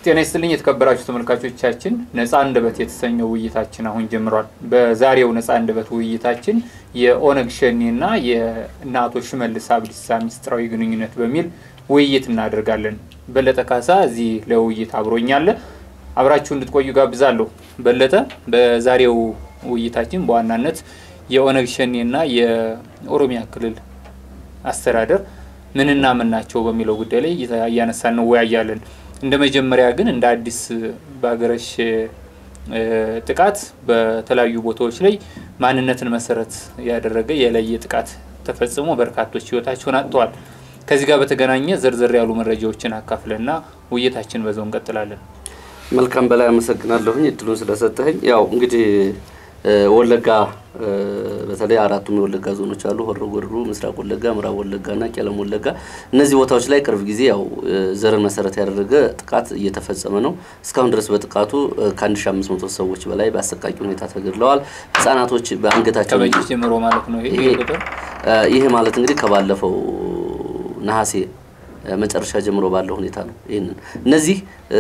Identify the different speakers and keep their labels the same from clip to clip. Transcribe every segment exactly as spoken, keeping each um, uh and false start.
Speaker 1: ጤና ይስጥልኝ የተከበራችሁ ተመልካቾቻችን ነፃ አንደበት የተሰኘው ውይይታችን አሁን ጀምሯል። በዛሬው ነፃ አንደበት ውይይታችን የኦነግ-ሸኔና የናቶ ሽመልስ አብዲሳ ሚስጥራዊ ግንኙነት በሚል ውይይት እናደርጋለን። በለጠ ካሳ እዚህ ለውይይት አብሮኛል። አብራችሁ እንድትቆዩ ጋብዛለሁ። በለጠ በዛሬው ውይይታችን በዋናነት የኦነግ-ሸኔና የኦሮሚያ ክልል አስተዳደር ምንና ምን ናቸው በሚለው ጉዳይ ላይ ያያነሳን ነው ወያያለን። እንደ መጀመሪያ ግን እንደ አዲስ ባገረሽ ጥቃት በተለያዩ ቦታዎች ላይ ማንነትን መሰረት ያደረገ የለየ ጥቃት ተፈጽሞ በርካቶች ህይወታቸውን አጥተዋል። ከዚህ ጋር በተገናኘ ዘርዘር ያሉ መረጃዎችን አካፍለና ውይይታችን በዛው እንቀጥላለን።
Speaker 2: መልካም በላይ አመሰግናለሁኝ እድሉን ስለሰጠኸኝ። ያው እንግዲህ ወለጋ በተለይ አራቱም የወለጋ ዞኖች አሉ ሆሮ ጉዱሩ ምስራቅ ወለጋ ምዕራብ ወለጋና ቄለም ወለጋ እነዚህ ቦታዎች ላይ ቅርብ ጊዜ ያው ዘርን መሰረት ያደረገ ጥቃት እየተፈጸመ ነው። እስካሁን ድረስ በጥቃቱ ከ1500 ሰዎች በላይ በአሰቃቂ ሁኔታ ተገድለዋል። ህፃናቶች በአንገታቸው
Speaker 1: ከበጅ ጀምሮ ማለት ነው። ይሄ ቁጥር
Speaker 2: ይሄ ማለት እንግዲህ ከባለፈው ነሐሴ መጨረሻ ጀምሮ ባለው ሁኔታ ነው። ይሄን እነዚህ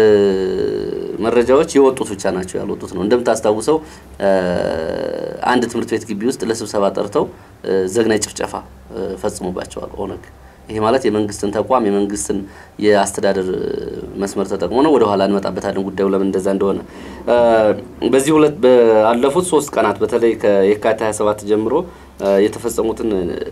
Speaker 2: መረጃዎች የወጡት ብቻ ናቸው ያልወጡት ነው። እንደምታስታውሰው አንድ ትምህርት ቤት ግቢ ውስጥ ለስብሰባ ጠርተው ዘግናይ ጭፍጨፋ ፈጽሞባቸዋል ኦነግ። ይሄ ማለት የመንግስትን ተቋም የመንግስትን የአስተዳደር መስመር ተጠቅሞ ነው። ወደ ኋላ እንመጣበታለን ጉዳዩ ለምን እንደዛ እንደሆነ። በዚህ ሁለት ባለፉት ሶስት ቀናት በተለይ ከየካቲት ሃያ ሰባት ጀምሮ የተፈጸሙትን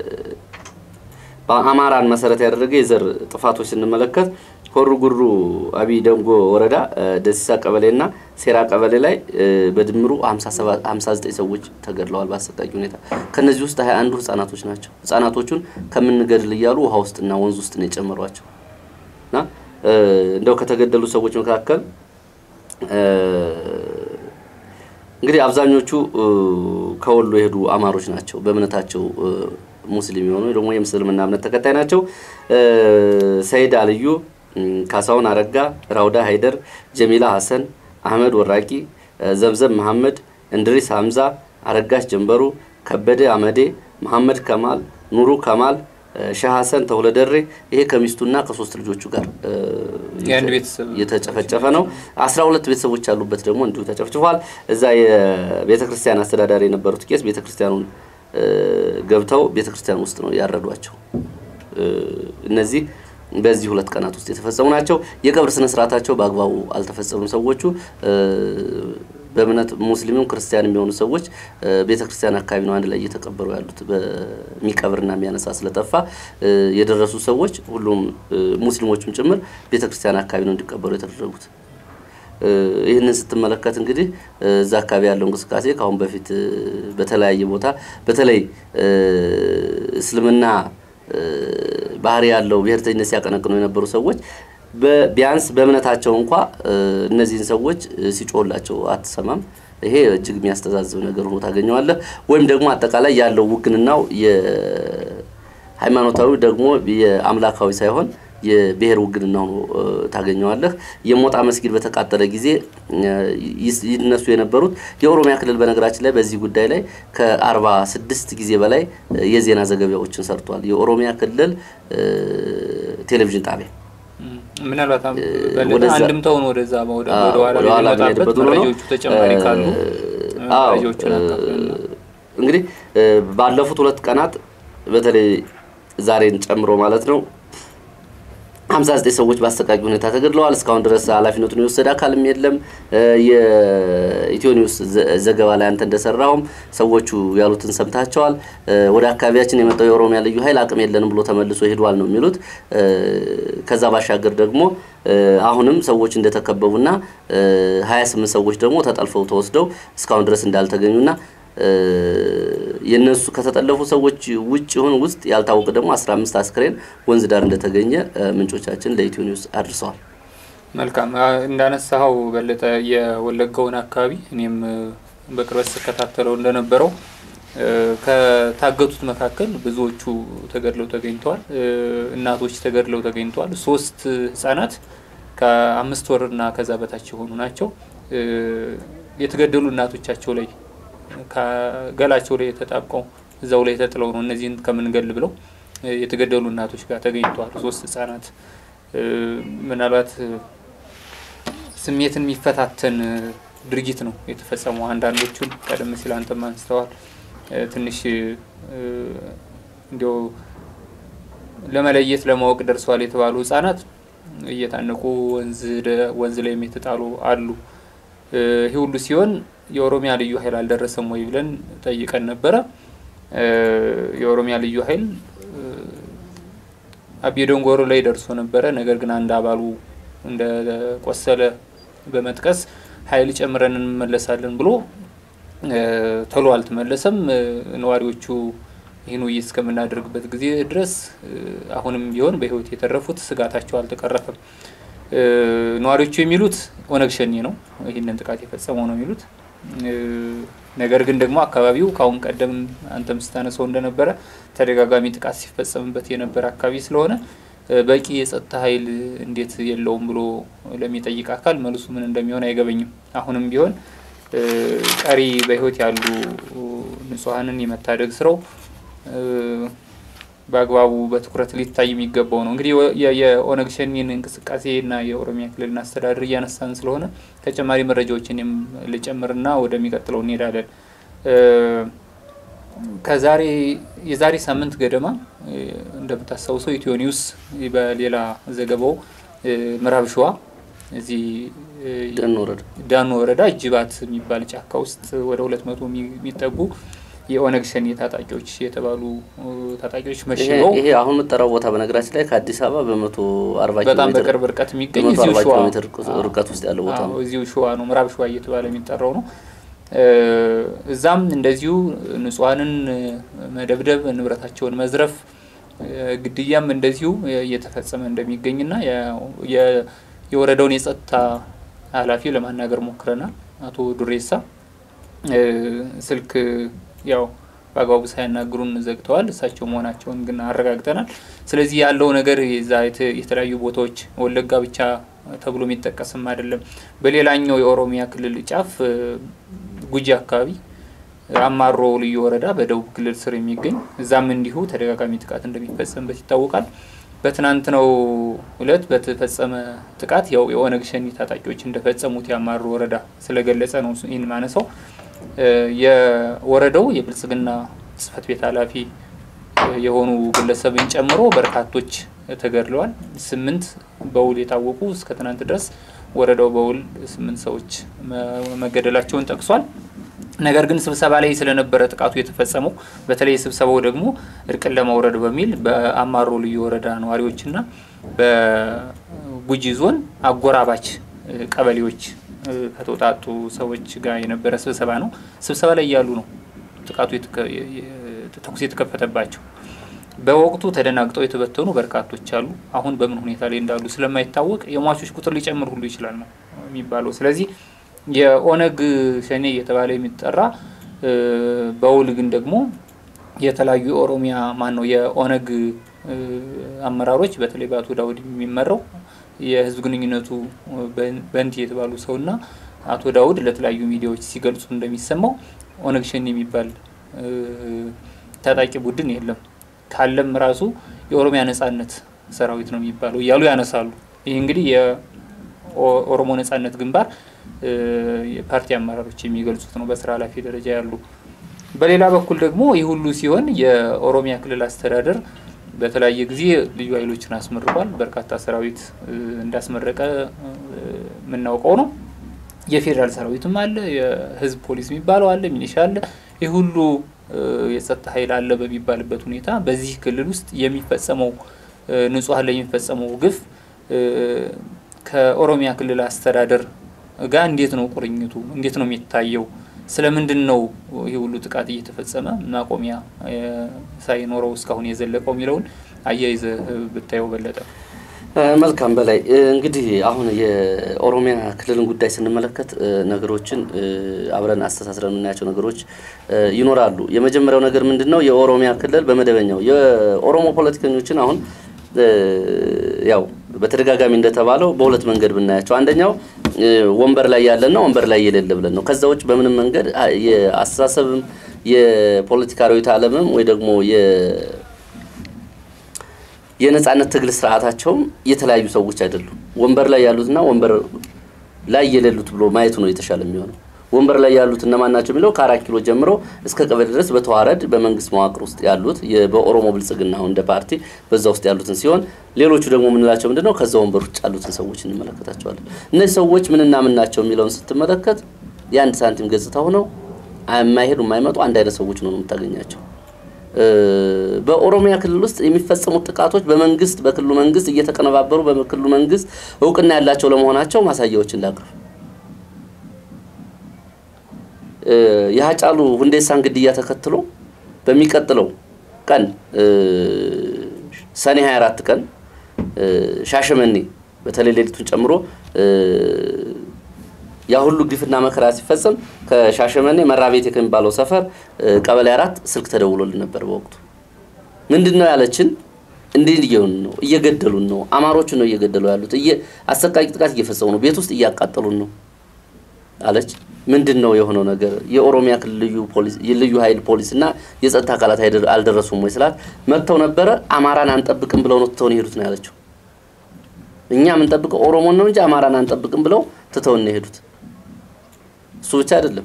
Speaker 2: በአማራን መሰረት ያደረገ የዘር ጥፋቶች እንመለከት ሆሮ ጉዱሩ አቢ ደንጎ ወረዳ ደስሳ ቀበሌና ሴራ ቀበሌ ላይ በድምሩ ሃምሳ ዘጠኝ ሰዎች ተገድለዋል በአሰቃቂ ሁኔታ። ከነዚህ ውስጥ ሃያ አንድ ህፃናቶች ናቸው። ህፃናቶቹን ከምንገድል ይያሉ ውሃ ውስጥና ወንዝ ውስጥ ነው የጨመሯቸው። እና እንደው ከተገደሉ ሰዎች መካከል እንግዲህ አብዛኞቹ ከወሎ የሄዱ አማሮች ናቸው። በእምነታቸው ሙስሊም የሆኑ ደግሞ የሙስሊምና እምነት ተከታይ ናቸው። ሰይድ አልዩ ካሳውን አረጋ ራውዳ ሃይደር ጀሚላ ሐሰን አህመድ ወራቂ ዘምዘም መሐመድ እንድሪስ ሐምዛ አረጋሽ ጀንበሩ ከበደ አመዴ መሐመድ ከማል ኑሩ ከማል ሻህ ሐሰን ተወለደሬ ይሄ ከሚስቱና ከሶስት ልጆቹ ጋር
Speaker 1: የአንድ ቤተሰብ
Speaker 2: የተጨፈጨፈ ነው። አስራ ሁለት ቤተሰቦች ያሉበት ደግሞ እንዲሁ ተጨፍጭፏል። እዛ የቤተክርስቲያን አስተዳዳሪ የነበሩት ቄስ ቤተክርስቲያኑን ገብተው ቤተክርስቲያን ውስጥ ነው ያረዷቸው። እነዚህ በዚህ ሁለት ቀናት ውስጥ የተፈጸሙ ናቸው። የቀብር ስነ ስርዓታቸው በአግባቡ አልተፈጸሙም። ሰዎቹ በእምነት ሙስሊምም ክርስቲያንም የሆኑ ሰዎች ቤተክርስቲያን አካባቢ ነው አንድ ላይ እየተቀበሩ ያሉት በሚቀብርና የሚያነሳ ስለጠፋ የደረሱ ሰዎች ሁሉም ሙስሊሞችም ጭምር ቤተክርስቲያን አካባቢ ነው እንዲቀበሩ የተደረጉት። ይሄንን ስትመለከት እንግዲህ እዛ አካባቢ ያለው እንቅስቃሴ ካሁን በፊት በተለያየ ቦታ በተለይ እስልምና ባህሪ ያለው ብሔርተኝነት ሲያቀነቅኑ የነበሩ ሰዎች በቢያንስ በእምነታቸው እንኳን እነዚህን ሰዎች ሲጮህላቸው አትሰማም። ይሄ እጅግ የሚያስተዛዝብ ነገር ሆኖ ታገኘዋለህ። ወይም ደግሞ አጠቃላይ ያለው ውግንናው የሃይማኖታዊ ደግሞ የአምላካዊ ሳይሆን የብሔር ውግንናው ታገኘዋለህ። የሞጣ መስጊድ በተቃጠለ ጊዜ ይነሱ የነበሩት የኦሮሚያ ክልል በነገራችን ላይ በዚህ ጉዳይ ላይ ከ46 ጊዜ በላይ የዜና ዘገባዎችን ሰርቷል። የኦሮሚያ ክልል ቴሌቪዥን ጣቢያ
Speaker 1: ምናልባት በለጠ አንድምታውን ወደዛ ወደ ኋላ ለማጣበት መረጃዎቹ ተጨማሪ ካሉ መረጃዎቹን አካፍለን
Speaker 2: እንግዲህ ባለፉት ሁለት ቀናት በተለይ ዛሬን ጨምሮ ማለት ነው ሃምሳ ዘጠኝ ሰዎች በአሰቃቂ ሁኔታ ተገድለዋል። እስካሁን ድረስ ኃላፊነቱን የወሰደ አካልም የለም። የኢትዮ ኒውስ ዘገባ ላይ አንተ እንደሰራውም ሰዎቹ ያሉትን ሰምታቸዋል። ወደ አካባቢያችን የመጣው የኦሮሚያ ልዩ ኃይል አቅም የለንም ብሎ ተመልሶ ሄዷል ነው የሚሉት። ከዛ ባሻገር ደግሞ አሁንም ሰዎች እንደተከበቡና ሃያ ስምንት ሰዎች ደግሞ ተጠልፈው ተወስደው እስካሁን ድረስ እንዳልተገኙና የነሱ ከተጠለፉ ሰዎች ውጭ ሆነ ውስጥ ያልታወቀ ደግሞ አስራ አምስት አስክሬን ወንዝ ዳር እንደተገኘ ምንጮቻችን ለኢትዮ ኒውስ አድርሰዋል።
Speaker 1: መልካም እንዳነሳው በለጠ የወለጋውን አካባቢ እኔም በቅርበት ተከታተለው እንደነበረው ከታገቱት መካከል ብዙዎቹ ተገድለው ተገኝተዋል። እናቶች ተገድለው ተገኝተዋል። ሶስት ህፃናት ከአምስት ወርና ከዛ በታች ሆኑ ናቸው። የተገደሉ እናቶቻቸው ላይ ከገላቸው ላይ ተጣብቀው እዛው ላይ ተጥለው ነው እነዚህን ከመንገል ብለው የተገደሉ እናቶች ጋር ተገኝተዋል። ሶስት ህፃናት ምናልባት ስሜትን የሚፈታተን ድርጊት ነው የተፈጸመው። አንዳንዶቹን ቀደም ሲል አንተም አንስተዋል። ትንሽ እንዲያው ለመለየት ለማወቅ ደርሷል የተባሉ ህፃናት እየታነቁ ወንዝ ወንዝ ላይ የተጣሉ አሉ። ይሄ ሁሉ ሲሆን የኦሮሚያ ልዩ ኃይል አልደረሰም ወይ ብለን ጠይቀን ነበር። የኦሮሚያ ልዩ ኃይል አብዲዶንጎሮ ላይ ደርሶ ነበር። ነገር ግን አንድ አባሉ እንደ ቆሰለ በመጥቀስ ኃይል ጨምረን እንመለሳለን ብሎ ተሎ አልተመለሰም። ነዋሪዎቹ ይሄን ውይይት እስከምናደርግበት ጊዜ ድረስ አሁንም ቢሆን በህይወት የተረፉት ስጋታቸው አልተቀረፈም። ነዋሪዎቹ የሚሉት ኦነግ-ሸኔ ነው ይሄንን ጥቃት የፈጸመው ነው የሚሉት። ነገር ግን ደግሞ አካባቢው ካሁን ቀደም አንተም ስታነሰው እንደነበረ ተደጋጋሚ ጥቃት ሲፈጸምበት የነበረ አካባቢ ስለሆነ በቂ የጸጥታ ኃይል እንዴት የለውም ብሎ ለሚጠይቅ አካል መልሱ ምን እንደሚሆን አይገበኝም። አሁንም ቢሆን ቀሪ በህይወት ያሉ ንጹሃንን የመታደግ ስራው በአግባቡ በትኩረት ሊታይ የሚገባው ነው። እንግዲህ የኦነግ-ሸኔን እንቅስቃሴና የኦሮሚያ ክልልን አስተዳደር እያነሳን ስለሆነ ተጨማሪ መረጃዎችን ልጨምርና ወደሚቀጥለው እንሄዳለን። ከዛሬ የዛሬ ሳምንት ገደማ እንደምታስታውሰው ኢትዮ ኒውስ በሌላ ዘገባው ምዕራብ ሸዋ እዚህ ዳኖ ወረዳ ጅባት የሚባል ጫካ ውስጥ ወደ ሁለት መቶ የሚጠጉ የኦነግ-ሸኔ ታጣቂዎች የተባሉ ታጣቂዎች መሽገው
Speaker 2: ይሄ አሁን መጠራው ቦታ በነገራችን ላይ ከአዲስ አበባ በመቶ አርባ ኪሎ ሜትር
Speaker 1: በጣም በቅርብ ርቀት የሚገኝ እዚሁ ሸዋ
Speaker 2: ርቀት ውስጥ ያለው ቦታ ነው።
Speaker 1: እዚሁ ሸዋ ነው ምዕራብ ሸዋ እየተባለ የሚጠራው ነው። እዛም እንደዚሁ ንጹሃንን መደብደብ ንብረታቸውን መዝረፍ ግድያም እንደዚሁ እየተፈጸመ እንደሚገኝና የወረዳውን የጸጥታ ኃላፊ ለማናገር ሞክረናል። አቶ ዱሬሳ ስልክ ያው ባጋው ሳይናገሩን ዘግተዋል። እሳቸው መሆናቸውን ግን አረጋግጠናል። ስለዚህ ያለው ነገር የተለያዩ ቦታዎች ወለጋ ብቻ ተብሎ የሚጠቀስም አይደለም። በሌላኛው የኦሮሚያ ክልል ጫፍ ጉጂ አካባቢ አማሮ ልዩ ወረዳ በደቡብ ክልል ስር የሚገኝ እዛም እንዲሁ ተደጋጋሚ ጥቃት እንደሚፈጸምበት ይታወቃል። በትናንትናው ዕለት በተፈጸመ ጥቃት ያው የኦነግ-ሸኔ ታጣቂዎች እንደፈጸሙት ያማሮ ወረዳ ስለገለጸ ነው ይሄን ማነሳው። የወረዳው የብልጽግና ጽፈት ቤት ኃላፊ የሆኑ ግለሰብን ጨምሮ በርካቶች ተገድለዋል። ስምንት በውል የታወቁ እስከ ትናንት ድረስ ወረዳው በውል ስምንት ሰዎች መገደላቸውን ጠቅሷል። ነገር ግን ስብሰባ ላይ ስለነበረ ጥቃቱ የተፈጸመው በተለይ ስብሰባው ደግሞ እርቅን ለማውረድ በሚል በአማሮ ልዩ ወረዳ ነዋሪዎችና በጉጂ ዞን አጎራባች ቀበሌዎች ከተውጣጡ ሰዎች ጋር የነበረ ስብሰባ ነው። ስብሰባ ላይ ያሉ ነው ጥቃቱ ተኩስ የተከፈተባቸው። በወቅቱ ተደናግጠው የተበተኑ በርካቶች አሉ። አሁን በምን ሁኔታ ላይ እንዳሉ ስለማይታወቅ የሟቾች ቁጥር ሊጨምር ሁሉ ይችላል ነው የሚባለው። ስለዚህ የኦነግ-ሸኔ የተባለ የሚጠራ በውል ግን ደግሞ የተለያዩ ኦሮሚያ ማን ነው የኦነግ አመራሮች በተለይ በአቶ ዳውድ የሚመራው የህዝብ ግንኙነቱ በእንት የተባሉ ሰውና አቶ ዳውድ ለተለያዩ ሚዲያዎች ሲገልጹ እንደሚሰማው ኦነግ-ሸኔ የሚባል ታጣቂ ቡድን የለም ካለም ራሱ የኦሮሚያ ነጻነት ሰራዊት ነው የሚባለው ያሉ ያነሳሉ። ይሄ እንግዲህ የኦሮሞ ነጻነት ግንባር የፓርቲ አመራሮች የሚገልጹት ነው በስራ ኃላፊ ደረጃ ያሉ። በሌላ በኩል ደግሞ ይህ ሁሉ ሲሆን የኦሮሚያ ክልል አስተዳደር በተለያየ ጊዜ ልዩ ኃይሎችን አስመርቋል። በርካታ ሰራዊት እንዳስመረቀ ምናውቀው ነው። የፌደራል ሰራዊትም አለ፣ የህዝብ ፖሊስ የሚባለው አለ፣ ሚሊሻ አለ። ይህ ሁሉ የጸጥታ ኃይል አለ በሚባልበት ሁኔታ በዚህ ክልል ውስጥ የሚፈጸመው ንጹሃን ላይ የሚፈጸመው ግፍ ከኦሮሚያ ክልል አስተዳደር ጋር እንዴት ነው ቁርኝቱ? እንዴት ነው የሚታየው? ስለምንድነው ይሄ ሁሉ ጥቃት እየተፈጸመ ማቆሚያ ሳይኖረው እስካሁን የዘለቀው የሚለውን አያይዘ ብታየው በለጠ።
Speaker 2: መልካም በላይ እንግዲህ አሁን የኦሮሚያ ክልልን ጉዳይ ስንመለከት ነገሮችን አብረን አስተሳስረን እናያቸው ነገሮች ይኖራሉ። የመጀመሪያው ነገር ምንድነው የኦሮሚያ ክልል በመደበኛው የኦሮሞ ፖለቲከኞችን አሁን ያው በተደጋጋሚ እንደተባለው በሁለት መንገድ ብናያቸው አንደኛው ወንበር ላይ ያለና ወንበር ላይ የሌለ ብለን ነው። ከዛውጭ በምንም መንገድ የአስተሳሰብም የፖለቲካዊ ዓለምም ወይ ደግሞ የ የነጻነት ትግል ስርዓታቸው የተለያዩ ሰዎች አይደሉም። ወንበር ላይ ያሉትና ወንበር ላይ የሌሉት ብሎ ማየቱ ነው የተሻለ የሚሆነው ወንበር ላይ ያሉት እነማን ናቸው የሚለው ከአራት ኪሎ ጀምሮ እስከ ቀበሌ ድረስ በተዋረድ በመንግስት መዋቅር ውስጥ ያሉት በኦሮሞ ብልጽግና እንደ ፓርቲ በዛ ውስጥ ያሉትን ሲሆን ሌሎቹ ደግሞ ምንላቸው ምንድነው ከዛ ወንበር ውስጥ ያሉትን ሰዎች እንመለከታቸዋለን እነዚህ ሰዎች ምንና ምን ናቸው የሚለውን ስትመለከት የአንድ ሳንቲም ገጽታ ሆነው አይማይሄዱ የማይመጡ አንድ አይነት ሰዎች ነው የምታገኛቸው በኦሮሚያ ክልል ውስጥ የሚፈጸሙት ጥቃቶች በመንግስት በክልሉ መንግስት እየተቀነባበሩ በክልሉ መንግስት እውቅና ያላቸው ለመሆናቸው ማሳያዎችን ላቅርብ ያጫሉ ሁንዴሳን ግድያ ተከትሎ በሚቀጥለው ቀን ሰኔ ሃያ አራት ቀን ሻሸመኔ በተለይ ሌሊቱን ጨምሮ ያ ሁሉ ግፍና መከራ ሲፈጸም ከሻሸመኔ መራቤት ከሚባለው ሰፈር ቀበሌ አራት ስልክ ተደውሎልን ነበር በወቅቱ ምንድነው ያለችን እንዴ ልየውን ነው እየገደሉን ነው አማሮቹ ነው እየገደሉ ያሉት እየ አሰቃቂ ጥቃት እየፈጸሙ ነው ቤት ውስጥ እያቃጠሉን ነው አለች ምንድነው የሆነው ነገር የኦሮሚያ ክልሉ ፖሊስ የልዩ ኃይል ፖሊስና የጸጥታ አካላት አልደረሱም ወይ ስላት መጥተው ነበር አማራን አንጠብቅም ብለው ነው ተተውን ይሄዱት ነው ያለችው እኛ ምን ጠብቀው ኦሮሞን ነው እንጂ አማራን አንጠብቅም ብለው ተተውን ነው ይሄዱት እሱ ብቻ አይደለም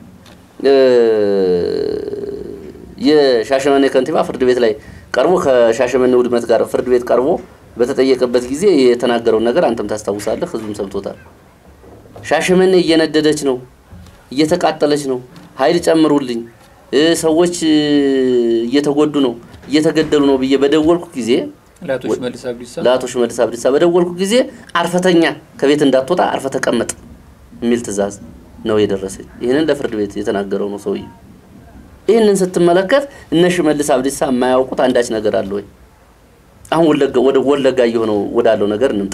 Speaker 2: የሻሸመኔ ከንቲባ ፍርድ ቤት ላይ ቀርቦ ከሻሸመኔ ውድመት ጋር ፍርድ ቤት ቀርቦ በተጠየቀበት ጊዜ የተናገረው ነገር አንተም ታስታውሳለህ ህዝቡም ሰምቶታል ሻሸመኔ እየነደደች ነው እየተቃጠለች ነው ኃይል ጨምሩልኝ ሰዎች እየተጎዱ ነው እየተገደሉ ነው በየ በደወልኩ ጊዜ
Speaker 1: ላቶሽ ሽመልስ አብዲሳ
Speaker 2: ላቶሽ ሽመልስ አብዲሳ በደወልኩ ጊዜ አርፈተኛ ከቤት እንዳትወጣ አርፈ ተቀመጥ የሚል ትዕዛዝ ነው የደረሰኝ ይሄንን ለፍርድ ቤት የተናገረው ነው ሰውዬ ይሄንን ስትመለከት እነ ሽመልስ አብዲሳ የማያውቁት አንዳች ነገር አለ ወይ አሁን ወለጋ ወደ ወለጋ የሆነው ወዳለው ነገር እንምጣ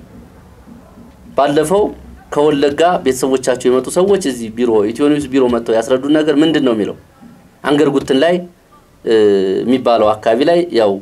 Speaker 2: ባለፈው ከወለጋ ቤተሰቦቻቸው የመጡ ሰዎች እዚህ ቢሮ ኢትዮ ኒውስ ቢሮ መጥተው ያስረዱን ነገር ምንድነው የሚለው አንገርጉትን ላይ የሚባለው አካባቢ ላይ ያው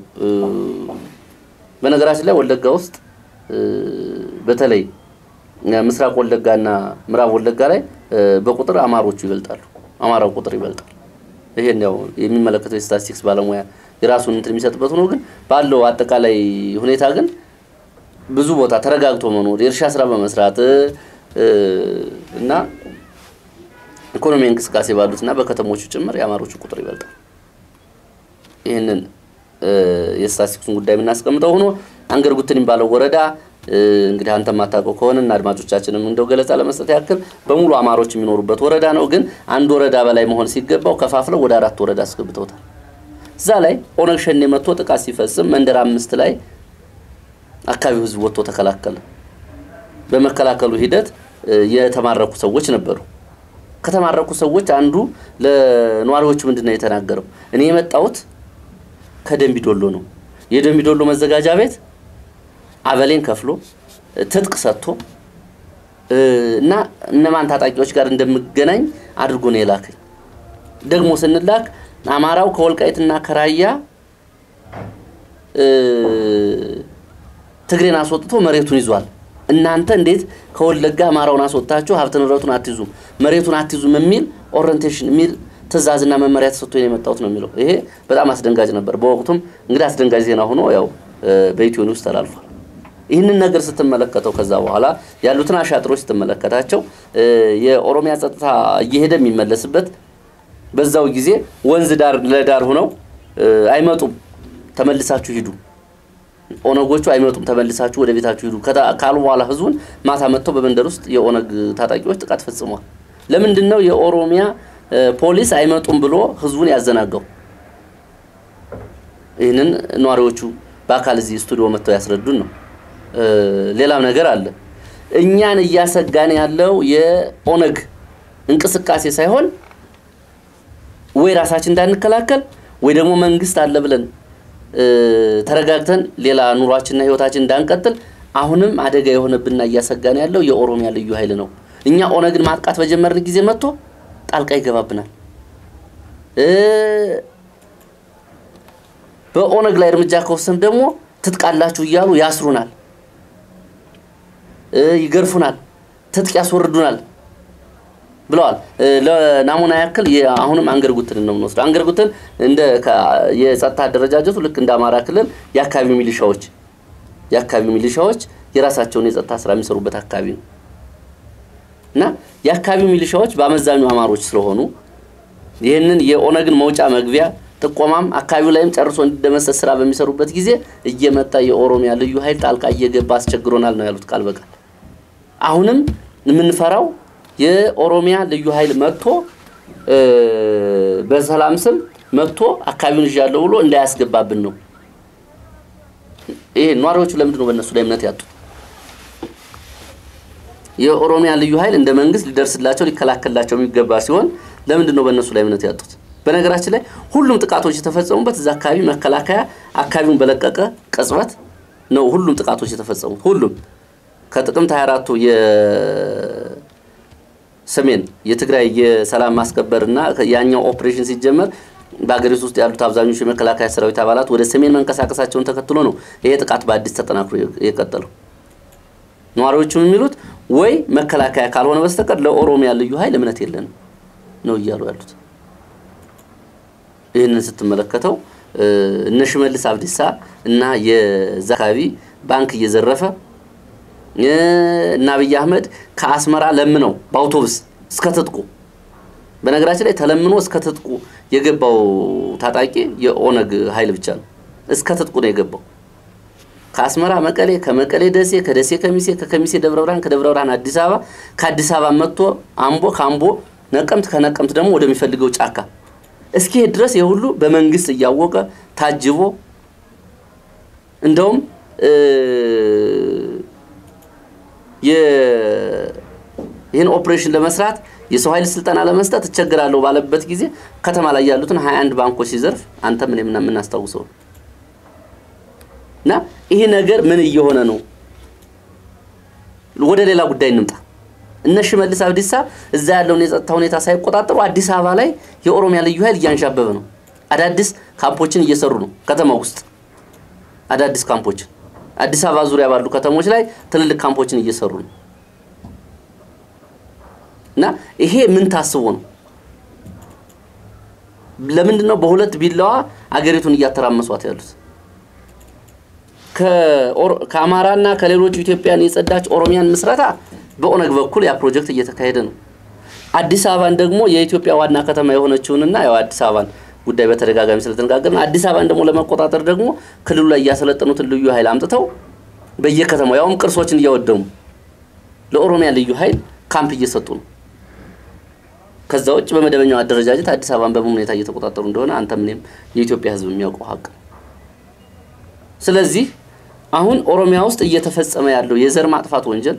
Speaker 2: በነገራችን ላይ ወለጋ ውስጥ በተለይ ምስራቅ ወለጋና ምዕራብ ወለጋ ላይ በቁጥር አማሮቹ ይበልጣሉ አማራው ቁጥር ይበልጣል ይሄን ያው የሚመለከተው ስታቲስቲክስ ባለሙያ የራሱን እንትን የሚሰጥበት ነው ግን ባለው አጠቃላይ ሁኔታ ግን ብዙ ቦታ ተረጋግቶ መኖር የእርሻ ስራ በመስራት እና ኢኮኖሚ እንቅስቃሴ ባሉትና በከተሞቹ ጭምር ያማሮቹ ቁጥር ይበልጣል ይሄንን የስታቲስቲክሱን ጉዳይ ምናስቀምጠው ሆኖ አንገርጉትን ባለው ወረዳ እንግዲህ አንተ ማታውቀው ከሆነና አድማጮቻችንም እንደው ገለጻ ለመስጠት ያክል በሙሉ አማሮች የሚኖሩበት ወረዳ ነው ግን አንድ ወረዳ በላይ መሆን ሲገባው ከፋፍለው ወደ አራት ወረዳ አስገብተውታል እዛ ላይ ኦነግ-ሸኔ መጥቶ ጥቃት ሲፈጽም መንደር አምስት ላይ አካባቢው ህዝብ ወጥቶ ተከላከለ በመከላከሉ ሂደት የተማረኩ ሰዎች ነበሩ ከተማረኩ ሰዎች አንዱ ለነዋሪዎቹ ምንድነው የተናገረው እኔ የመጣሁት ከደምቢ ዶሎ ነው የደምቢ ዶሎ መዘጋጃ ቤት አበሌን ከፍሎ ትጥቅ ሰጥቶ እና እነማን ታጣቂዎች ጋር እንደምገናኝ አድርጎ ነው የላከኝ ደግሞ ስንላክ አማራው ከወልቃይትና ከራያ ትግሬን አስወጥቶ መሬቱን ይዟል እናንተ እንዴት ከወለጋ አማራውን አስወጣችሁ ሀብት ንብረቱን አትይዙ መሬቱን አትይዙ የሚል ኦሪንቴሽን የሚል ትዕዛዝና መመሪያ ተሰጥቶ የመጣውት ነው የሚለው ይሄ በጣም አስደንጋጭ ነበር በወቅቱም እንግዲህ አስደንጋጭ ዜና ሆኖ ያው በኢትዮ ኒውስ ተላልፏል ይሄንን ነገር ስትመለከተው ከዛ በኋላ ያሉትን አሻጥሮች ስትመለከታቸው የኦሮሚያ ጸጥታ እየሄደ የሚመለስበት በዛው ጊዜ ወንዝ ዳር ለዳር ሆነው አይመጡም ተመልሳችሁ ሂዱ ኦነጎቹ አይመጡም ተመልሳችሁ ወደ ቤታችሁ ሂዱ ካሉ በኋላ ህዝቡን ማታ መጥተው በመንደር ውስጥ የኦነግ ታጣቂዎች ጥቃት ፈጽመዋል ለምንድነው የኦሮሚያ ፖሊስ አይመጡም ብሎ ህዝቡን ያዘናጋው ይሄንን ነዋሪዎቹ በአካል እዚህ ስቱዲዮ መጥተው ያስረዱን ነው ሌላም ነገር አለ እኛን እያሰጋን ያለው የኦነግ እንቅስቃሴ ሳይሆን ወይ ራሳችን እንዳንከላከል ወይ ደግሞ መንግስት አለ ብለን ተረጋግተን ሌላ ኑሯችንና ህይወታችን እንዳንቀጥል አሁንም አደጋ የሆነብንና እያሰጋን ያለው የኦሮሚያ ልዩ ኃይል ነው እኛ ኦነግን ማጥቃት በጀመርን ጊዜ መጥቶ ጣልቃ ይገባብናል እ በኦነግ ላይ እርምጃ ከወሰን ደግሞ ትጥቃላችሁ ይያሉ ያስሩናል እ ይገርፉናል ትጥቅ ያስወርዱናል ብለዋል ለናሙና ያክል አሁንም አንገርጉትን ነው ነው አንገርጉትን እንደ የጸጥታ ደረጃጀቱ ልክ እንደ አማራ ክልል የአካባቢ ሚሊሻዎች የአካባቢ ሚሊሻዎች የራሳቸውን የጸጥታ ስራ የሚሰሩበት አካባቢ ነው እና የአካባቢው ሚሊሻዎች በአመዛኙ አማሮች ስለሆኑ ይሄንን የኦነግን መውጫ መግቢያ ጥቆማም አካባቢው ላይም ጨርሶ እንዲደመሰስ ስራ በሚሰሩበት ጊዜ እየመጣ የኦሮሚያ ልዩ ኃይል ጣልቃ እየገባ አስቸግሮናል ነው ያሉት ቃል በቃል አሁንም ምንፈራው የኦሮሚያ ልዩ ኃይል መጥቶ በሰላም ስም መጥቶ አካባቢውን ይያለው ብሎ እንዳያስገባብን ነው ይሄ ኗሪዎቹ ለምንድን ነው በእነሱ ላይ እምነት ያጡ የኦሮሚያ ልዩ ኃይል እንደ መንግስት ሊደርስላቸው ሊከላከላቸው የሚገባ ሲሆን ለምንድን ነው በእነሱ ላይ እምነት ያጡት በነገራችን ላይ ሁሉም ጥቃቶች የተፈጸሙበት እዛ አካባቢ መከላከያ አካባቢውን በለቀቀ ቅጽበት ነው ሁሉም ጥቃቶች የተፈጸሙት ሁሉም ከጥቅምት ሃያ አራት የሰሜን የትግራይ የሰላም ማስከበርና ያኛው ኦፕሬሽን ሲጀመር በአገሪቱ ውስጥ ያሉት አብዛኞቹ የመከላከያ ሰራዊት አባላት ወደ ሰሜን መንቀሳቀሳቸውን ተከትሎ ነው ይሄ ጥቃት በአዲስ ተጠናክሮ የቀጠለው ኗሪዎቹ የሚሉት ወይ መከላከያ ካልሆነ በስተቀር ለኦሮሚያ ልዩ ኃይል እምነት የለንም ነው ይያሉ ያሉት ይሄንን ስትመለከተው እነ ሽመልስ አብዲሳ እና የዛካቢ ባንክ እየዘረፈ እና አብይ አህመድ ከአስመራ ለምነው በአውቶቡስ እስከ ተጥቁ በነገራችን ላይ ተለምኖ እስከ ተጥቁ የገባው ታጣቂ የኦነግ ኃይል ብቻ ነው እስከ ተጥቁ ነው የገባው ከአስመራ መቀሌ ከመቀሌ ደሴ ከደሴ ከሚሴ ከከሚሴ ደብረ ብርሃን ከደብረ ብርሃን አዲስ አበባ ከአዲስ አበባ መጥቶ አምቦ ካምቦ ነቀምት ከነቀምት ደግሞ ወደሚፈልገው ጫካ እስኪ ድረስ የሁሉ በመንግስት ያወቀ ታጅቦ እንደውም የ ይሄን ኦፕሬሽን ለመስራት የሰው ኃይል ስልጣና ለመስጠት ተቸግራለሁ ባለበት ጊዜ ከተማ ላይ ያሉትን ሃያ አንድ ባንኮች ሲዘርፍ አንተ ምን ምን ምን አስተዋውሰው ና ይሄ ነገር ምን እየሆነ ነው ወደ ሌላ ጉዳይ እንምጣ እነ ሽመልስ አብዲሳ እዛ ያለውን የጸጥታ ሁኔታ ሳይቆጣጠሩ አዲስ አበባ ላይ የኦሮሚያ ልዩ ኃይል እያንሻበበ ነው አዳዲስ ካምፖችን እየሰሩ ነው ከተማ ውስጥ አዳዲስ ካምፖች አዲስ አበባ ዙሪያ ባሉ ከተሞች ላይ ትልልቅ ካምፖችን እየሰሩ ነው እና ይሄ ምን ታስቦ ነው ለምንድን ነው በሁለት ቢላዋ አገሪቱን እያተራመሷት ያሉት ከአማራና ከሌሎች ኢትዮጵያን የጸዳች ኦሮሚያን መስራታ በኦነግ በኩል ያ ፕሮጀክት እየተካሄደ ነው አዲስ አበባን ደግሞ የኢትዮጵያ ዋና ከተማ የሆነችውንና ያው አዲስ አበባን ጉዳይ በተደጋጋሚ ስለተነጋገርና አዲስ አበባን ደግሞ ለመቆጣጠር ደግሞ ክልሉ ላይ ያሰለጠኑት ልዩ ኃይል አምጥተው በየከተማው ያውም ቅርሶችን እያወደሙ ለኦሮሚያ ልዩ ኃይል ካምፕ እየሰጡ ነው ከዛውጭ በመደበኛው አደረጃጀት አዲስ አበባን በምን ሁኔታ እየተቆጣጠሩ እንደሆነ አንተ ምንም የኢትዮጵያ ህዝብ የሚያውቀው ሀቅ ስለዚህ አሁን ኦሮሚያ ውስጥ እየተፈጸመ ያለው የዘር ማጥፋት ወንጀል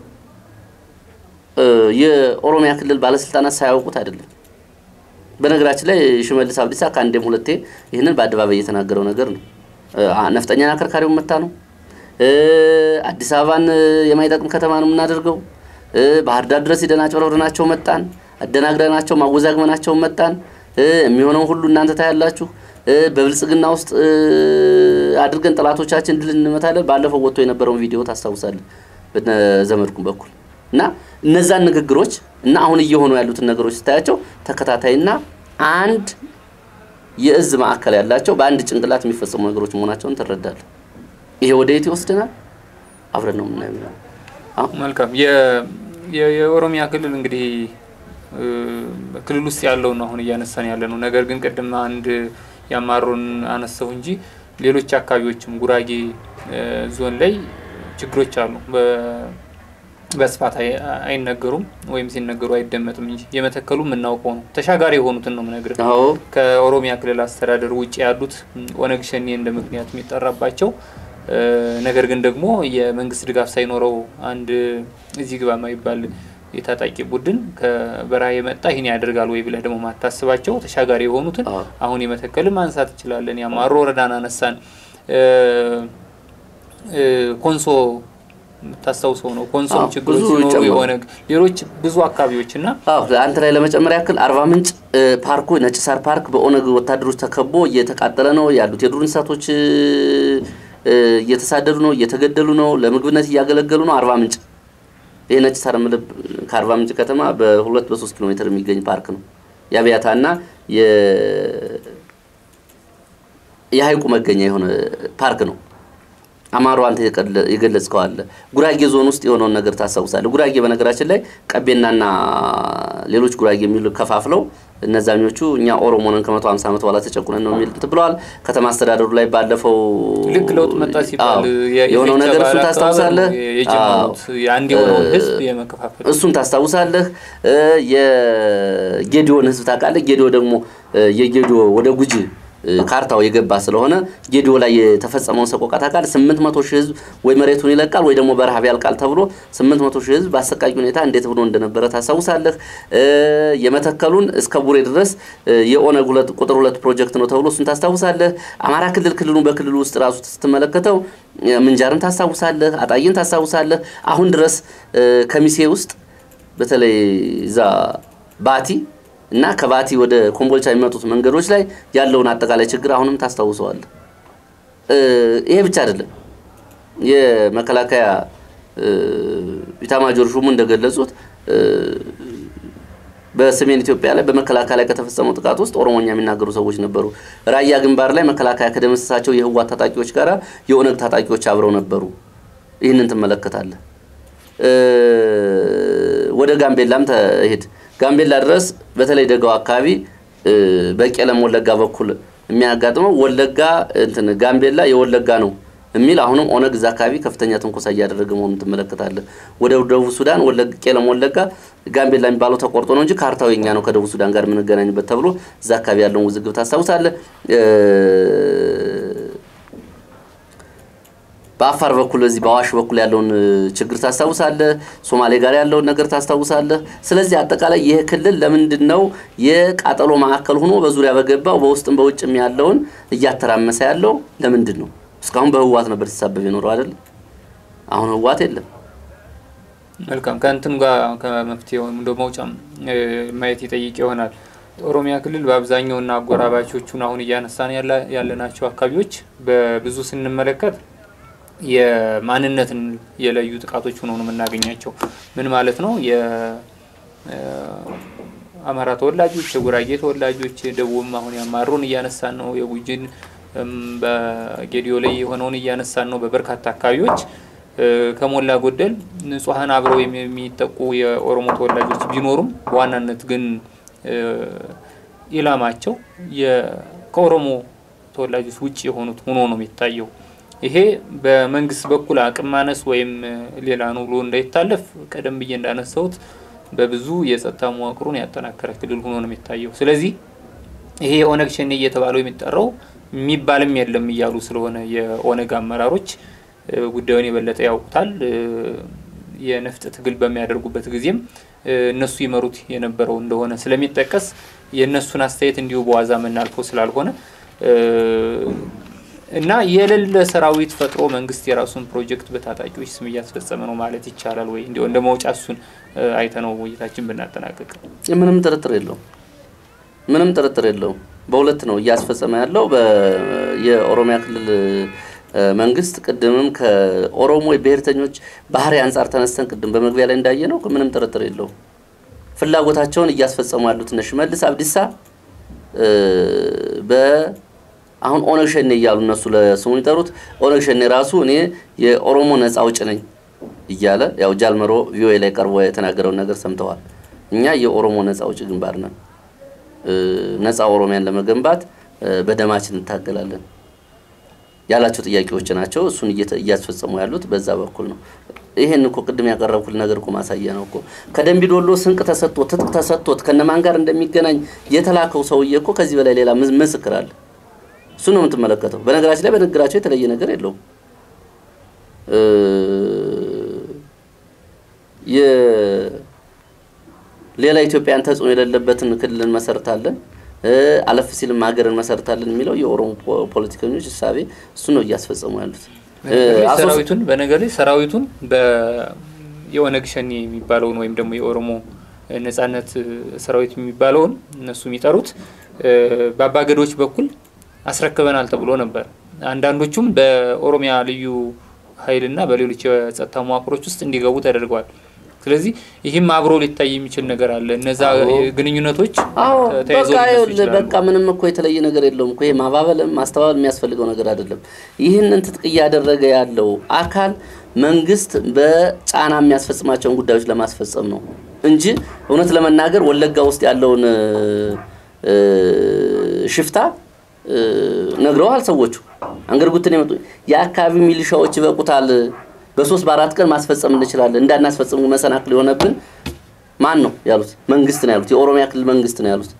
Speaker 2: የኦሮሚያ ክልል ባለስልጣናት ሳያውቁት አይደለም በነገራችን ላይ ሽመልስ አብዲሳ ካንዴም ሁለቴ ይሄንን በአደባባይ የተናገረው ነገር ነው ነፍጠኛ አከርካሪው መጣ ነው አዲስ አበባን የማይጠቅም ከተማ ነው እናደርገው ባህር ዳር ድረስ ይደናጨረውናቸው መጣን አደናግረናቸው ማወዛግመናቸው መጣን የሚሆነው ሁሉ እናንተ ታያላችሁ በብልጽግና ውስጥ አድርገን ጥላቶቻችን ድል እንመታለን ባለፈው ወጥቶ የነበረው ቪዲዮ ታስታውሳለህ በዘመድኩም በኩል እና እነዛን ንግግሮች እና አሁን እየሆኑ ያሉት ነገሮች ታያቸው ተከታታይና አንድ የእዝ ማዕከል ያላቸው በአንድ ጭንቅላት የሚፈጸሙ ነገሮች መሆናቸውን ተረዳለ ይሄ ወደ Ethio ወስደናል አብረን ነው ምናምን አው
Speaker 1: መልካም የ የኦሮሚያ ክልል እንግዲህ ክልል ውስጥ ያለው ነው አሁን እያነሳን ያለ ነው ነገር ግን ቀደም አንድ ያማሩን አነሳው እንጂ ሌሎች አካባቢዎችም ጉራጌ ዞን ላይ ችግሮች አሉ በስፋት አይነገሩም ወይም ሲነገሩ አይደመጥም እንጂ የመተከሉ ምናውቀው ነው ተሻጋሪ የሆኑትን ነው ምነግር ከኦሮሚያ ክልል አስተዳደር ውጪ ያሉት ኦነግ-ሸኔ እንደምክንያት የሚጠራባቸው ነገር ግን ደግሞ የመንግስት ድጋፍ ሳይኖረው አንድ እዚህ ግባ ማይባል የታጣቂ ቡድን ከበራ የመጣ ይሄን ያደርጋል ወይ ብለ ደግሞ ማታስባቸው ተሻጋሪ የሆኑትን አሁን የመተከል ማንሳት ይችላልን ያማሮ ወረዳና ነሳን ኮንሶ ታስተውሰው ነው ኮንሶ ችግሮች ነው የኦነግ ሌሎች ብዙ አካባቢዎችና
Speaker 2: አው አንተ ላይ ለመጨመር ያክል አርባ ምንጭ ፓርኩ ነጭ ሳር ፓርክ በኦነግ ወታደሮች ተከቦ እየተቃጠለ ነው ያሉት የዱር እንስሳቶች እየተሳደዱ ነው እየተገደሉ ነው ለምግብነት ያገለገሉ ነው አርባ ምንጭ የነጭ ሳር ምልብ ከአርባ ምንጭ ከተማ በሁለት በሶስት ኪሎ ሜትር የሚገኝ ፓርክ ነው ያቢያታና የ የሃይቁ መገኛ የሆነ ፓርክ ነው አማሮ አንተ የገለጽከው አለ ጉራጌ ዞን ውስጥ የሆነውን ነገር ታሳውሳለህ ጉራጌ በነገራችን ላይ ቀቤናና ሌሎች ጉራጌ የሚሉ ከፋፍለው እነዛኞቹ እኛ ኦሮሞንን ከ150 ዓመት በኋላ ተጨቁነን ነው የሚል ተብሏል ከተማ አስተዳደሩ ላይ ባለፈው
Speaker 1: ልክ ለውጥ መጣ ሲባል
Speaker 2: የሆነው ነገር እሱ ታስታውሳለህ
Speaker 1: የጀመሩት ያንዲ የሆነው ህዝብ የመከፋፈል
Speaker 2: እሱን ታስታውሳለህ የጌዲዮን ህዝብ ታውቃለህ ጌዲዮ ደግሞ የጌዲዮ ወደ ጉጂ ካርታው የገባ ስለሆነ ጌዲዮ ላይ የተፈጸመው ሰቆቃ ታውቃለህ ስምንት መቶ ሺህ ህዝብ ወይ መሬቱን ይለቃል ወይ ደግሞ በረሃብ ያልቃል ተብሎ ስምንት መቶ ሺህ ህዝብ በአሰቃቂ ሁኔታ እንዴት ሆኖ እንደነበረ ታሳውሳለህ የመተከሉን እስከ ቡሬ ድረስ የኦነግ ሁለት ቁጥር ሁለት ፕሮጀክት ነው ተብሎ እሱን ታስታውሳለህ አማራ ክልል ክልሉን በክልሉ ውስጥ ራሱ ስትመለከተው ምንጃርን ታስታውሳለህ አጣይን ታስታውሳለህ አሁን ድረስ ከሚሴ ውስጥ በተለይ ዛ ባቲ እና ከባቲ ወደ ኮምቦልቻ የሚመጡት መንገዶች ላይ ያለውን አጠቃላይ ችግር አሁንም ታስታውሰዋለህ ይሄ ብቻ አይደለም የመከላከያ ኢታማጆር ሹሙ እንደገለጹት በሰሜን ኢትዮጵያ ላይ በመከላከያ ላይ ከተፈጸመው ጥቃት ውስጥ ኦሮሞኛ የሚናገሩ ሰዎች ነበሩ ራያ ግንባር ላይ መከላከያ ከደመሰሳቸው የህዋት ታጣቂዎች ጋራ የኦነግ ታጣቂዎች አብረው ነበሩ ይሄንን ተመለከታለህ ወደ ጋምቤላም ተሄድ ጋምቤላ ድረስ በተለይ ደጋው አካባቢ በቀለም ወለጋ በኩል የሚያጋጥመው ወለጋ እንትን ጋምቤላ የወለጋ ነው የሚል አሁንም ኦነግ እዛ አካባቢ ከፍተኛ ተንኮሳ ያደረገ መሆኑን ተመለከታለህ ወደ ደቡብ ሱዳን ወለጋ ቀለም ወለጋ ጋምቤላ የሚባለው ተቆርጦ ነው እንጂ ካርታው የኛ ነው ከደቡብ ሱዳን ጋር ምን ገናኝበት ተብሎ እዛ አካባቢ ያለውን ውዝግብ ታስታውሳለህ በአፋር በኩል እዚህ በዋሽ በኩል ያለውን ችግር ታስታውሳለህ ሶማሌ ጋር ያለውን ነገር ታስታውሳለህ ስለዚህ አጠቃላይ ይሄ ክልል ለምንድነው የቃጠሎ ማዕከል ሆኖ በዙሪያ በገባው በውስጥም በውጭም ያለውን እያተራመሰ ያለው ለምንድነው እስካሁን በህዋት ነበር ሲሳበብ የኖረው አይደል አሁን ህዋት የለም
Speaker 1: መልካም ካንተም ጋር ከመፍትሄው እንደው መውጫም ማየት ይጠይቅ ይሆናል ኦሮሚያ ክልል በአብዛኛውና አጎራባቾቹን አሁን እያነሳን ያለ ያለናቸው አካባቢዎች በብዙ ስንመለከት የማንነትን የለዩ ጥቃቶች ሆኖ ነው የምናገኛቸው ምን ማለት ነው የ አማራ ተወላጆች የጉራጌ ተወላጆች ደቡብም አሁን ያማሩን እያነሳን ነው የጉጂን በጌዲዮ ላይ የሆነውን እያነሳን ነው በበርካታ አካባቢዎች ከሞላ ጎደል ንጹሃን አብረው የሚጠቁ የኦሮሞ ተወላጆች ቢኖሩም በዋናነት ግን ኢላማቸው የኦሮሞ ተወላጆች ውጪ የሆኑት ሆኖ ነው የሚታየው ይሄ በመንግስት በኩል አቅም ማነስ ወይም ሌላ ነው ብሎ እንዳይታለፍ ቀደም ብዬ እንዳነሳውት በብዙ የጸጥታ መዋቅሩን ያጠናከረ ክልል ሆኖ ነው የሚታየው ስለዚህ ይሄ ኦነግ-ሸኔ እየተባለው የሚጠራው የሚባልም የለም ይያሉ ስለሆነ የኦነግ አመራሮች ጉዳዩን የበለጠ ያውቁታል የነፍጥ ትግል በሚያደርጉበት ጊዜም እነሱ ይመሩት የነበረው እንደሆነ ስለሚጠቀስ የነሱን አስተያየት እንዲሁ በዋዛ መናልፎ ስላልሆነ እና የለለ ሰራዊት ፈጥሮ መንግስት የራሱን ፕሮጀክት በታጣቂዎች ስም ያስፈጸመ ነው ማለት ይቻላል ወይ እንደው እንደማውጫሱን አይተነው ወይታችን ብናጠናቀቅ
Speaker 2: ምንም ጥርጥር የለው ምንም ጥርጥር የለው በሁለት ነው ያስፈጸመ ያለው በየኦሮሚያ ክልል መንግስት ቅድምም ከኦሮሞ የብሔርተኞች ባህሪ አንፃር ተነስተን ቅድም በመግቢያ ላይ እንዳየ ነው ምንም ጥርጥር የለው ፍላጎታቸውን ያስፈጸሙ ያሉት እነ ሽመልስ አብዲሳ በ አሁን ኦነግ-ሸኔ ይያሉ እነሱ ለስሙ ይጠሩት ኦነግ-ሸኔ ራሱ እኔ የኦሮሞ ነፃ አውጭ ነኝ ይያለ ያው ጃልመሮ ቪኦኤ ላይ ቀርቦ የተናገረው ነገር ሰምተዋል እኛ የኦሮሞ ነፃ አውጭ ግንባር ነን ነፃ ኦሮሚያን ለመገንባት በደማችን እንታገላለን ያላቸው ጥያቄዎች ናቸው እሱን እያስፈጸሙ ያሉት በዛ በኩል ነው ይሄን እኮ ቅድም ያቀረብኩል ነገር እኮ ማሳያ ነው እኮ ከደምቢ ዶሎ ስንቅ ተሰጥቶ ትጥቅ ተሰጥቶት ከነማን ጋር እንደሚገናኝ የተላከው ሰውዬ እኮ ከዚህ በላይ ሌላ ምስክር አለ እሱ ነው የምትመለከተው በነገራችን ላይ በነገራቸው የተለየ ነገር የለውም የ ሌላ ኢትዮጵያን ተጽዕኖ የሌለበትን ክልልን መሰረታለን አለፍ ሲልም ሀገርን መሰረታለን የሚለው የኦሮሞ ፖለቲከኞች ሐሳቤ እሱ ነው እያስፈጸሙ ያሉት
Speaker 1: ሰራዊቱን በነገር ላይ ሰራዊቱን በየኦነግ-ሸኔ የሚባለውን ወይም ደግሞ የኦሮሞ ነጻነት ሰራዊት የሚባለውን እነሱ የሚጠሩት በአባገዶች በኩል አስረክበናል ተብሎ ነበር አንዳንዶቹም በኦሮሚያ ልዩ ኃይልና በሌሎች የጸጥታ መዋቅሮች ውስጥ እንዲገቡ ተደርጓል ስለዚህ ይሄም አብሮ ሊታይ የሚችል ነገር አለ እነዛ ግንኙነቶች
Speaker 2: ተያይዘው በቃ ምንም እኮ የተለየ ነገር የለውም እኮ ማባበልም ማስተዋል የሚያስፈልገው ነገር አይደለም ይሄንን ትጥቅ ያደረገ ያለው አካል መንግስት በጫና የሚያስፈጽማቸው ጉዳዮች ለማስፈጸም ነው እንጂ እውነት ለመናገር ወለጋ ውስጥ ያለውን ሽፍታ ነግረዋል ሰዎቹ አንገርጉትን ይመጡ ያካባቢ ሚሊሻዎች ይበቁታል በሶስት በአራት ቀን ማስፈጸም እንችላለን እንዳናስፈጽሙ መሰናክል የሆነብን ማን ነው ያሉት መንግስት ነው ያሉት የኦሮሚያ ክልል መንግስት ነው ያሉት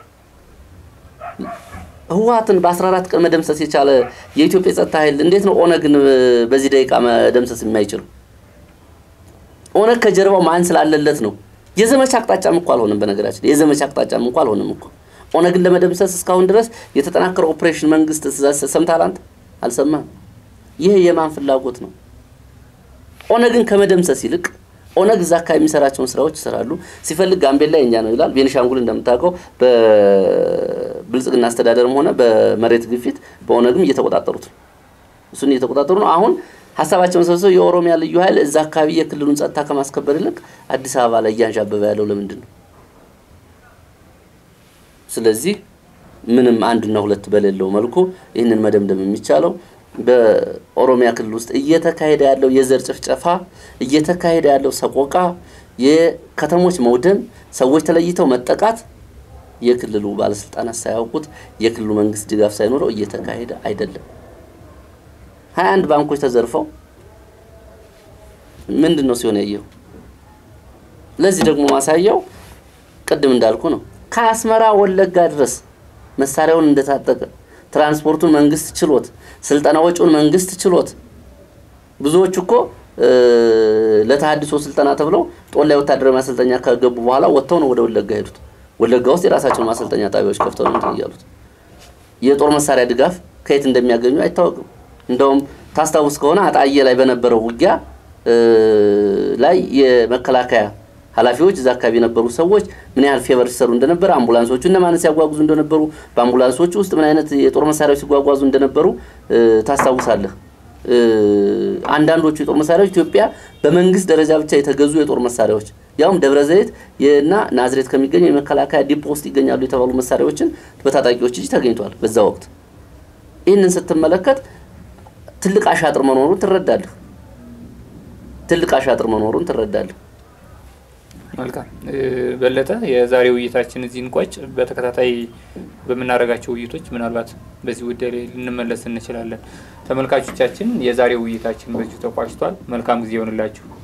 Speaker 2: ህዋትን በ14 ቀን መደምሰስ የቻለ የኢትዮጵያ ጸጥታ ኃይል እንዴት ነው ኦነግን በዚህ ደቂቃ መደምሰስ የማይችል ኦነግ ከጀርባው ማን ስላለለት ነው የዘመቻ አቅጣጫም እንኳን አልሆነም በነገራችን የዘመቻ አቅጣጫም እንኳን አልሆነም እኮ ኦነግን ለመደምሰስ እስካሁን ድረስ የተጠናከረ ኦፕሬሽን መንግስት ሰምታል አንተ አልሰማም ይሄ የማን ፍላጎት ነው ኦነግን ከመደምሰስ ይልቅ ኦነግ ዛካ የሚሰራቸውን ስራዎች ይሰራሉ ሲፈልግ ጋምቤላ የኛ ነው ይላል ቤኒሻንጉል እንደምታውቀው በብልጽግና አስተዳደርም ሆነ በመሬት ግፊት በኦነግም እየተቆጣጠሩት እሱን እየተቆጣጠሩ ነው አሁን ሐሳባቸውን ሰብስበው የኦሮሚያ ልዩ ኃይል እዛ አካባቢ የክልሉን ጸጥታ ከማስከበር ይልቅ አዲስ አበባ ላይ ያንዣበበ ያለው ለምንድን ነው ስለዚህ ምንም አንድና ሁለት በሌለው መልኩ ይሄንን መደምደም የሚቻለው በኦሮሚያ ክልል ውስጥ እየተካሄደ ያለው የዘር ጭፍጨፋ እየተካሄደ ያለው ሰቆቃ የከተሞች መውደም ሰዎች ተለይተው መጠቃት የክልሉ ባለስልጣናት ሳያውቁት የክልሉ መንግስት ድጋፍ ሳይኖረው እየተካሄደ አይደለም ሃያ አንድ ባንኮች ተዘርፈው ምንድነው ሲሆን ያየው ለዚህ ደግሞ ማሳያው ቀደም እንዳልኩ ነው ከአስመራ ወለጋ ድረስ መሳሪያውን እንደታጠቀ ትራንስፖርቱን መንግስት ችሎት ስልጣና ወጪውን መንግስት ችሎት ብዙዎች እኮ ለታድሶ ስልጣና ተብለው ጦላይ ወታደራዊ ማሰልጠኛ ከገቡ በኋላ ወጥተው ነው ወደ ወለጋ ሄዱት ወለጋ ውስጥ የራሳቸው ማሰልጠኛ ጣቢያዎች ከፍተው ነው እንያሉት የጦር መሳሪያ ድጋፍ ከየት እንደሚያገኙ አይታወቅም እንደውም ታስታውስ ከሆነ አጣዬ ላይ በነበረው ውጊያ ላይ የመከላከያ ኃላፊዎች እዛ አካባቢ የነበሩ ሰዎች ምን ያህል ፌቨር ሲሰሩ እንደነበር አምቡላንሶቹ እና ማንስ ያጓጉዙ እንደነበሩ በአምቡላንሶቹ ውስጥ ምን አይነት የጦር መሳሪያዎች ሲጓጓዙ እንደነበሩ ታስታውሳለህ አንዳንዶቹ የጦር መሳሪያዎች ኢትዮጵያ በመንግስት ደረጃ ብቻ የተገዙ የጦር መሳሪያዎች ያውም ደብረዘይት እና ናዝሬት ከሚገኙ የመከላከያ ዲፖ ውስጥ ይገኛሉ የተባሉ መሳሪያዎችን በታጣቂዎች እጅ ተገኝቷል በዛ ወቅት ይሄንን ስትመለከት ትልቅ አሻጥር መኖሩን ትረዳለህ ትልቅ አሻጥር መኖሩን ትረዳለህ
Speaker 1: መልካም በለጠ የዛሬው ውይይታችን እዚህ እንቋጭ በተከታታይ በመናረጋቸው ውይይቶች ምናልባት በዚህ ጉዳይ ላይ ልንመለስ እንችላለን ተመልካቾቻችን የዛሬው ውይይታችን በዚህ ተቋጭቷል መልካም ጊዜ ይሁንላችሁ